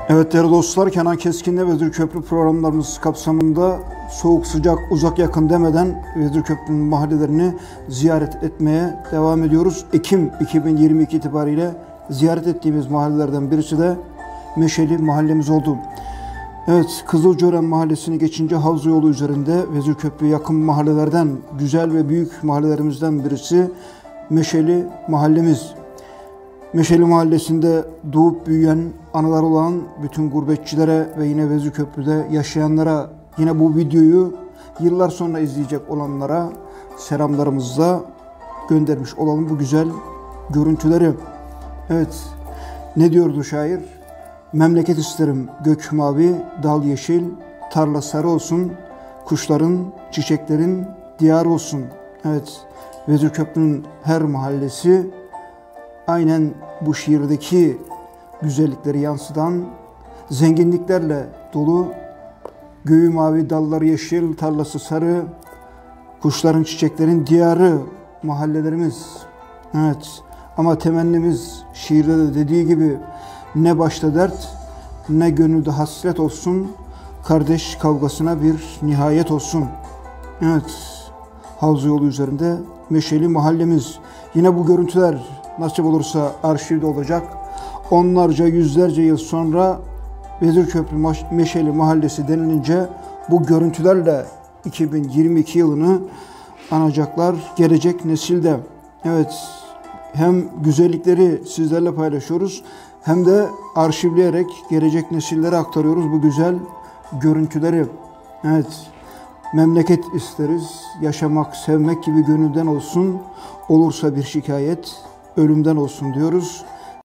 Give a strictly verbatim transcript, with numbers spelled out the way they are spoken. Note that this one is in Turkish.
Evet değerli dostlar, Kenan Keskin'le Vezirköprü programlarımız kapsamında soğuk sıcak uzak yakın demeden Vezirköprü'nün mahallelerini ziyaret etmeye devam ediyoruz. Ekim iki bin yirmi iki itibariyle ziyaret ettiğimiz mahallelerden birisi de Meşeli mahallemiz oldu. Evet, Kızılcören mahallesini geçince Havza yolu üzerinde Vezirköprü'ye yakın mahallelerden, güzel ve büyük mahallelerimizden birisi Meşeli mahallemiz. Meşeli Mahallesi'nde doğup büyüyen, anılar olan bütün gurbetçilere ve yine Vezirköprü'de yaşayanlara, yine bu videoyu yıllar sonra izleyecek olanlara selamlarımızla göndermiş olalım bu güzel görüntüleri. Evet, ne diyordu şair? Memleket isterim gök mavi, dal yeşil, tarla sarı olsun, kuşların, çiçeklerin diyarı olsun. Evet, Vezirköprü'nün her mahallesi aynen bu şiirdeki güzellikleri yansıtan, zenginliklerle dolu, göğü mavi, dalları yeşil, tarlası sarı, kuşların, çiçeklerin diyarı mahallelerimiz. Evet, ama temennimiz şiirde de dediği gibi ne başta dert, ne gönülde hasret olsun, kardeş kavgasına bir nihayet olsun. Evet, Havza yolu üzerinde Meşeli mahallemiz. Yine bu görüntüler nasip olursa arşivde olacak. Onlarca, yüzlerce yıl sonra Vezirköprü Meşeli Mahallesi denilince bu görüntülerle iki bin yirmi iki yılını anacaklar gelecek nesilde. Evet, hem güzellikleri sizlerle paylaşıyoruz hem de arşivleyerek gelecek nesillere aktarıyoruz bu güzel görüntüleri. Evet, memleket isteriz, yaşamak, sevmek gibi gönülden olsun, olursa bir şikayet ölümden olsun diyoruz.